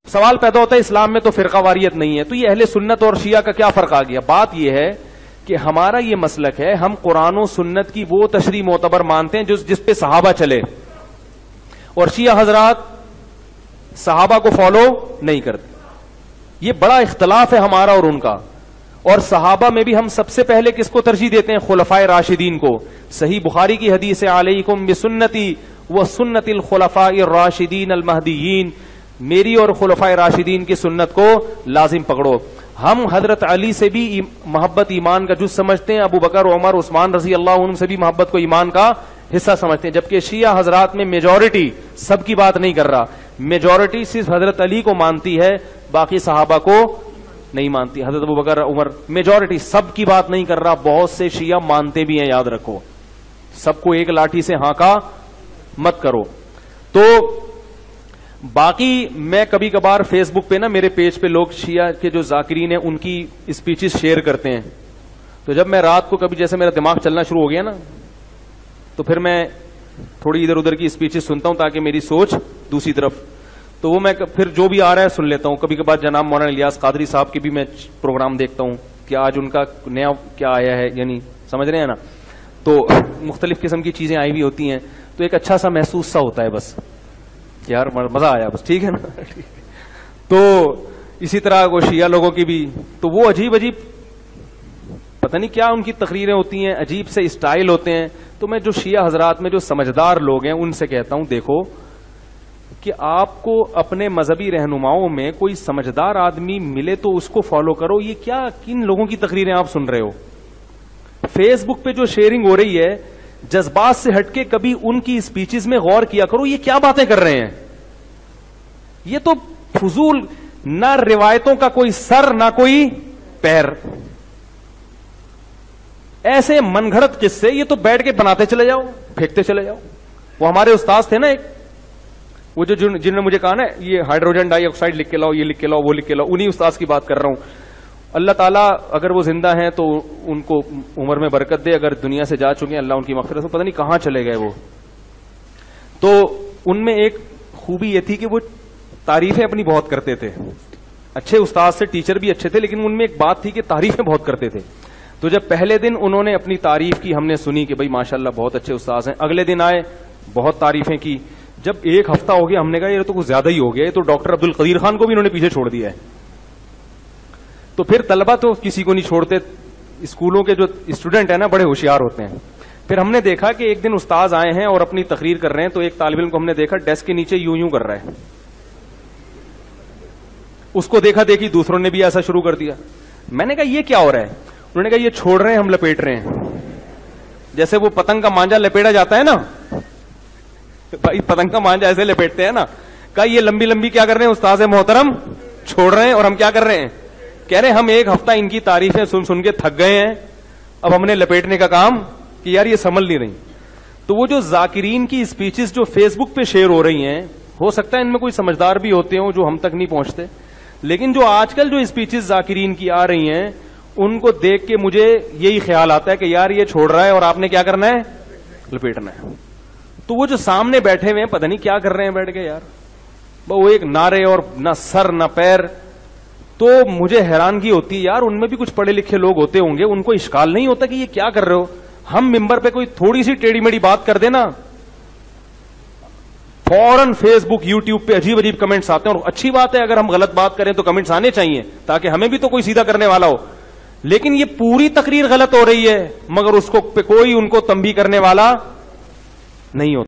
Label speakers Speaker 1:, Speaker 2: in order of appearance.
Speaker 1: سوال پیدا ہوتا ہے اسلام میں تو فرقہ واریت نہیں ہے، تو یہ اہل سنت اور شیعہ کا کیا فرق آ گیا؟ بات یہ ہے کہ ہمارا یہ مسلک ہے، ہم قرآن و سنت کی وہ تشریح معتبر مانتے ہیں جس پہ صحابہ چلے، اور شیعہ حضرات صحابہ کو فالو نہیں کرتے. یہ بڑا اختلاف ہے ہمارا اور ان کا. اور صحابہ میں بھی ہم سب سے پہلے کس کو ترجیح دیتے ہیں؟ خلفائے راشدین کو. صحیح بخاری کی حدیث ہے، علیکم بسنتی و سنت الخلفاء الراشدین المہدیین، میری اور خلفائے راشدین کی سنت کو لازم پکڑو. ہم حضرت علی سے بھی محبت ایمان کا جز سمجھتے ہیں، ابو بکر، عمر، عثمان رضی اللہ عنہ سے بھی محبت کو ایمان کا حصہ سمجھتے ہیں، جبکہ شیعہ حضرات میں میجورٹی، سب کی بات نہیں کر رہا، میجورٹی صرف حضرت علی کو مانتی ہے، باقی صحابہ کو نہیں مانتی. حضرت ابو بکر، عمر، میجورٹی، سب کی بات نہیں کر رہا، بہت سے شیعہ مانتے بھی ہیں، یاد رکھو، سب کو ایک لاٹھی سے ہانکا مت کرو. تو باقی میں کبھی کبھار فیس بک پہ نا میرے پیج پہ لوگ شیعہ کے جو ذاکرین ہیں ان کی اسپیچز شیئر کرتے ہیں، تو جب میں رات کو کبھی جیسے میرا دماغ چلنا شروع ہو گیا نا، تو پھر میں تھوڑی ادھر ادھر کی اسپیچز سنتا ہوں تاکہ میری سوچ دوسری طرف، تو وہ میں پھر جو بھی آ رہا ہے سن لیتا ہوں. کبھی کبھار جناب مولانا الیاس قادری صاحب کی بھی میں پروگرام دیکھتا ہوں کہ آج ان کا نیا کیا آیا ہے، یعنی سمجھ رہے ہیں نا، تو مختلف قسم کی چیزیں آئی ہوئی ہوتی ہیں، تو ایک اچھا سا محسوس سا ہوتا ہے، بس یار مزہ آیا، بس ٹھیک ہے نا. تو اسی طرح وہ شیعہ لوگوں کی بھی، تو وہ عجیب عجیب پتہ نہیں کیا ان کی تقریریں ہوتی ہیں، عجیب سے اسٹائل ہوتے ہیں. تو میں جو شیعہ حضرات میں جو سمجھدار لوگ ہیں ان سے کہتا ہوں، دیکھو کہ آپ کو اپنے مذہبی رہنماؤں میں کوئی سمجھدار آدمی ملے تو اس کو فالو کرو. یہ کیا کن لوگوں کی تقریریں آپ سن رہے ہو؟ فیس بک پہ جو شیئرنگ ہو رہی ہے جذبات سے ہٹ کے کبھی ان کی اسپیچز میں غور کیا کرو، یہ کیا باتیں کر رہے ہیں؟ یہ تو فضول، نہ روایتوں کا کوئی سر نہ کوئی پیر، ایسے من گھڑت قصے، یہ تو بیٹھ کے بناتے چلے جاؤ، پھینکتے چلے جاؤ. وہ ہمارے استاذ تھے نا ایک، وہ جو جنہوں نے مجھے کہا نا یہ ہائیڈروجن ڈائی آکسائڈ لکھ کے لاؤ، یہ لکھ کے لاؤ، وہ لکھ کے لاؤ، انہی استاذ کی بات کر رہا ہوں. اللہ تعالیٰ اگر وہ زندہ ہیں تو ان کو عمر میں برکت دے، اگر دنیا سے جا چکے ہیں اللہ ان کی مغفرت سے، پتہ نہیں کہاں چلے گئے وہ. تو ان میں ایک خوبی یہ تھی کہ وہ تعریفیں اپنی بہت کرتے تھے، اچھے استاد سے، ٹیچر بھی اچھے تھے، لیکن ان میں ایک بات تھی کہ تعریفیں بہت کرتے تھے. تو جب پہلے دن انہوں نے اپنی تعریف کی، ہم نے سنی کہ بھائی ماشاءاللہ بہت اچھے استاذ ہیں. اگلے دن آئے، بہت تعریفیں کی. جب ایک ہفتہ ہو گیا ہم نے کہا یہ تو کچھ زیادہ ہی ہو گیا، تو ڈاکٹر عبد القدیر خان کو بھی انہوں نے پیچھے چھوڑ دیا ہے. تو پھر طلبہ تو کسی کو نہیں چھوڑتے، اسکولوں کے جو اسٹوڈنٹ ہیں نا بڑے ہوشیار ہوتے ہیں. پھر ہم نے دیکھا کہ ایک دن استاذ آئے ہیں اور اپنی تقریر کر رہے ہیں، تو ایک طالب علم کو ہم نے دیکھا ڈیسک کے نیچے یوں یوں کر رہا ہے. اس کو دیکھا دیکھی دوسروں نے بھی ایسا شروع کر دیا. میں نے کہا یہ کیا ہو رہا ہے؟ انہوں نے کہا یہ چھوڑ رہے ہیں، ہم لپیٹ رہے ہیں. جیسے وہ پتنگ کا مانجا لپیٹا جاتا ہے نا، بھائی پتنگ کا مانجا ایسے لپیٹتے ہیں نا. کہا یہ لمبی لمبی کیا کر رہے ہیں استاذ محترم؟ چھوڑ رہے ہیں. اور ہم کیا کر رہے ہیں؟ کہہ رہے ہیں ہم ایک ہفتہ ان کی تعریفیں سن سن کے تھک گئے ہیں، اب ہم نے لپیٹنے کا کام کہ یار یہ سنبھل نہیں رہی. تو وہ جو ذاکرین کی اسپیچز جو فیس بک پہ شیئر ہو رہی ہیں، ہو سکتا ہے ان میں کوئی سمجھدار بھی ہوتے ہوں جو ہم تک نہیں پہنچتے، لیکن جو آج کل جو اسپیچز ذاکرین کی آ رہی ہیں ان کو دیکھ کے مجھے یہی خیال آتا ہے کہ یار یہ چھوڑ رہا ہے اور آپ نے کیا کرنا ہے؟ لپیٹنا ہے. تو وہ جو سامنے بیٹھے ہوئے ہیں پتہ نہیں کیا کر رہے ہیں بیٹھ کے یار، وہ ایک نعرے اور نہ سر نہ پیر. تو مجھے حیرانگی ہوتی ہے یار، ان میں بھی کچھ پڑھے لکھے لوگ ہوتے ہوں گے، ان کو اشکال نہیں ہوتا کہ یہ کیا کر رہے ہو؟ ہم ممبر پہ کوئی تھوڑی سی ٹیڑھی میڑھی بات کر دینا، فوراً فیس بک یوٹیوب پہ عجیب عجیب کمنٹس آتے ہیں. اور اچھی بات ہے اگر ہم غلط بات کریں تو کمنٹس آنے چاہیے تاکہ ہمیں بھی تو کوئی سیدھا کرنے والا ہو. لیکن یہ پوری تقریر غلط ہو رہی ہے مگر اس کو پہ کوئی ان کو تنبیہ کرنے والا نہیں ہوتا.